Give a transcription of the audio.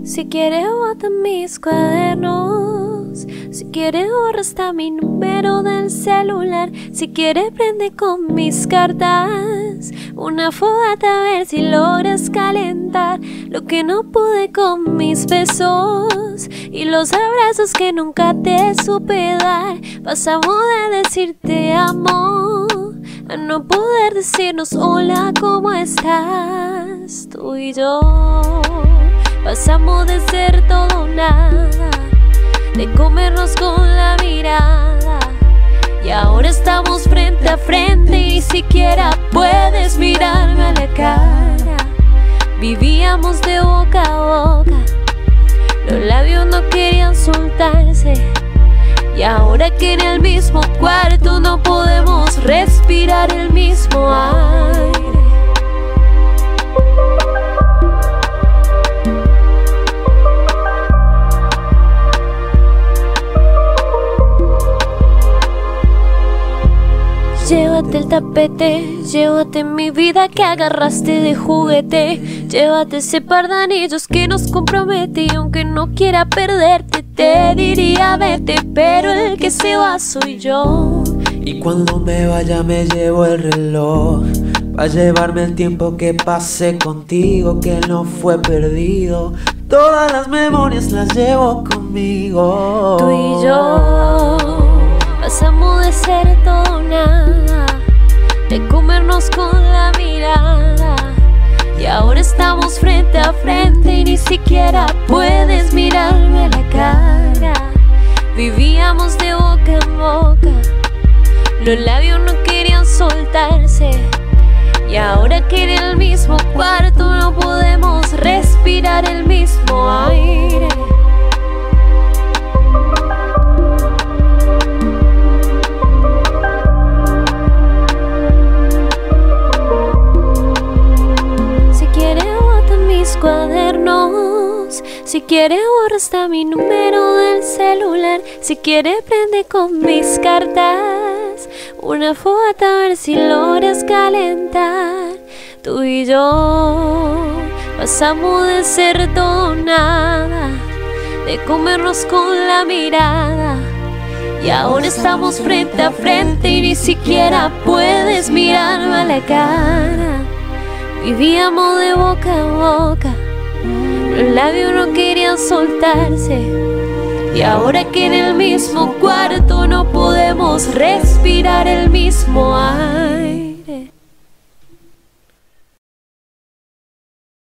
Si quieres bota mis cuadernos, si quieres borra hasta mi número del celular, si quieres prende con mis cartas una fogata a ver si logras calentar lo que no pude con mis besos y los abrazos que nunca te supe dar. Pasamos de decir te amo a no poder decirnos hola, ¿cómo estás? Tú y yo pasamos de ser todo nada, de comernos con la mirada, y ahora estamos frente a frente y ni siquiera puedes mirarme a la cara. Vivíamos de boca a boca, los labios no querían soltarse, y ahora que en el mismo cuarto no podemos respirar el mismo aire. Llévate el tapete, llévate mi vida que agarraste de juguete, llévate ese par de anillos que nos compromete, y aunque no quiera perderte te diría vete, pero el que se va soy yo. Y cuando me vaya me llevo el reloj, pa' llevarme el tiempo que pasé contigo, que no fue perdido. Todas las memorias las llevo conmigo. Tú y yo pasamos de ser todo nada, de comernos con la mirada, y ahora estamos frente a frente y ni siquiera puedes mirarme a la cara. Vivíamos de boca en boca, los labios no querían soltarse, y ahora que en el mismo cuarto no podemos respirar el mismo aire. Cuadernos, si quieres borra hasta mi número del celular, si quieres prende con mis cartas una fogata a ver si logras calentar. Tú y yo pasamos de ser todo nada, de comernos con la mirada, y ahora estamos frente a frente y ni siquiera puedes mirarme a la cara. Vivíamos de boca a boca, los labios no querían soltarse, y ahora que en el mismo cuarto no podemos respirar el mismo aire.